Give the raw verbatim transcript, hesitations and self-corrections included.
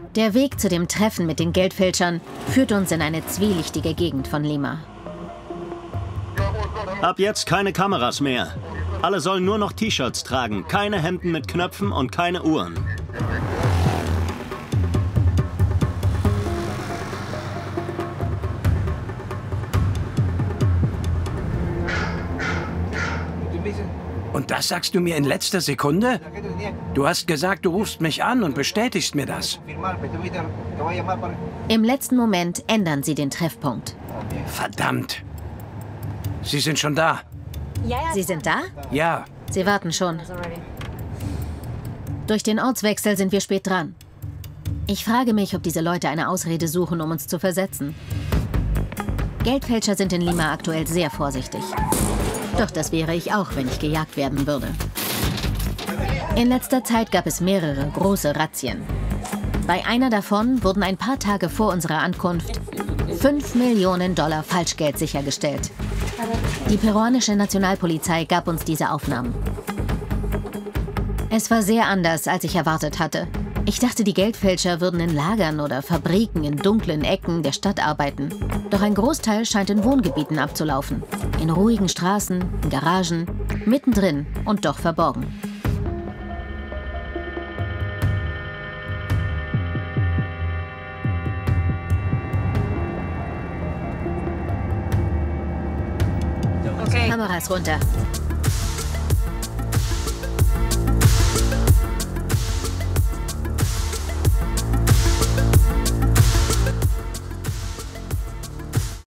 Der Weg zu dem Treffen mit den Geldfälschern führt uns in eine zwielichtige Gegend von Lima. Ab jetzt keine Kameras mehr. Alle sollen nur noch T-Shirts tragen, keine Hemden mit Knöpfen und keine Uhren. Und das sagst du mir in letzter Sekunde? Du hast gesagt, du rufst mich an und bestätigst mir das. Im letzten Moment ändern sie den Treffpunkt. Verdammt. Sie sind schon da. Sie sind da? Ja. Sie warten schon. Durch den Ortswechsel sind wir spät dran. Ich frage mich, ob diese Leute eine Ausrede suchen, um uns zu versetzen. Geldfälscher sind in Lima aktuell sehr vorsichtig. Doch das wäre ich auch, wenn ich gejagt werden würde. In letzter Zeit gab es mehrere große Razzien. Bei einer davon wurden ein paar Tage vor unserer Ankunft fünf Millionen Dollar Falschgeld sichergestellt. Die peruanische Nationalpolizei gab uns diese Aufnahmen. Es war sehr anders, als ich erwartet hatte. Ich dachte, die Geldfälscher würden in Lagern oder Fabriken in dunklen Ecken der Stadt arbeiten. Doch ein Großteil scheint in Wohngebieten abzulaufen. In ruhigen Straßen, in Garagen, mittendrin und doch verborgen. Okay. Kameras runter.